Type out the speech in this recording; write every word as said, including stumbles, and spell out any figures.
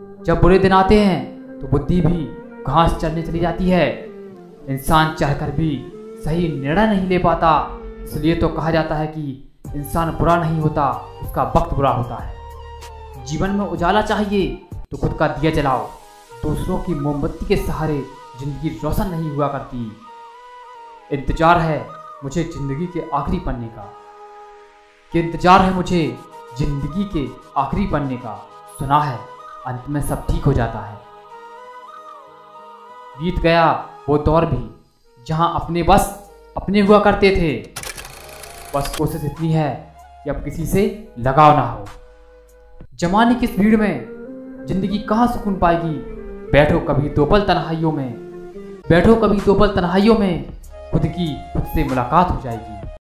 जब बुरे दिन आते हैं तो बुद्धि भी घास चरने चली जाती है। इंसान चाहकर भी सही निर्णय नहीं ले पाता। इसलिए तो कहा जाता है कि इंसान बुरा नहीं होता, उसका वक्त बुरा होता है। जीवन में उजाला चाहिए तो खुद का दिया जलाओ। दूसरों की मोमबत्ती के सहारे जिंदगी रोशन नहीं हुआ करती। इंतजार है मुझे जिंदगी के आखिरी पन्ने का कि इंतजार है मुझे जिंदगी के आखिरी पन्ने का। सुना है अंत में सब ठीक हो जाता है। बीत गया वो दौर भी जहां अपने बस अपने हुआ करते थे। बस कोशिश इतनी है कि अब किसी से लगाव ना हो। जमाने की इस भीड़ में जिंदगी कहाँ सुकून पाएगी। बैठो कभी दो पल तन्हाइयों में बैठो कभी दो पल तन्हाइयों में खुद की खुद से मुलाकात हो जाएगी।